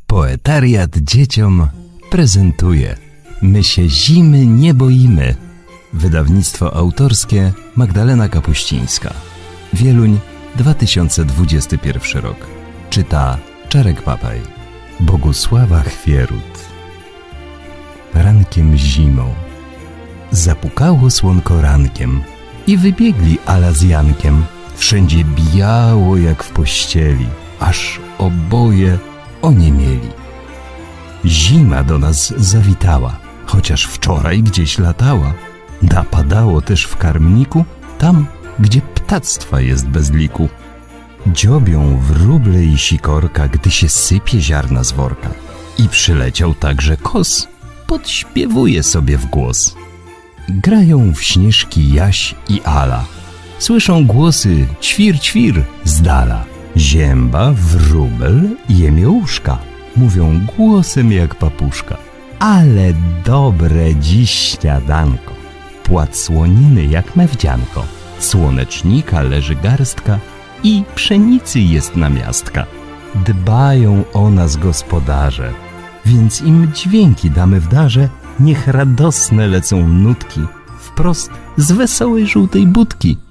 Poetariat dzieciom prezentuje My się zimy nie boimy. Wydawnictwo autorskie Magdalena Kapuścińska. Wieluń, 2021 rok. Czyta Czarek Papaj. Bogusława Chwierut. Rankiem zimą zapukało słonko rankiem i wybiegli Ala z Jankiem. Wszędzie biało jak w pościeli, aż oboje oniemieli. Zima do nas zawitała, chociaż wczoraj gdzieś latała. Napadało też w karmniku, tam, gdzie ptactwa jest bez liku. Dziobią wróble i sikorka, gdy się sypie ziarna z worka. I przyleciał także kos, podśpiewuje sobie w głos. Grają w śnieżki Jaś i Ala. Słyszą głosy ćwir, ćwir z dala. Zięba, wróbel, jemiołuszka mówią głosem jak papuszka. Ale dobre dziś śniadanko. Płat słoniny jak mewdzianko. Słonecznika leży garstka i pszenicy jest namiastka. Dbają o nas gospodarze, więc im dźwięki damy w darze. Niech radosne lecą nutki wprost z wesołej żółtej budki.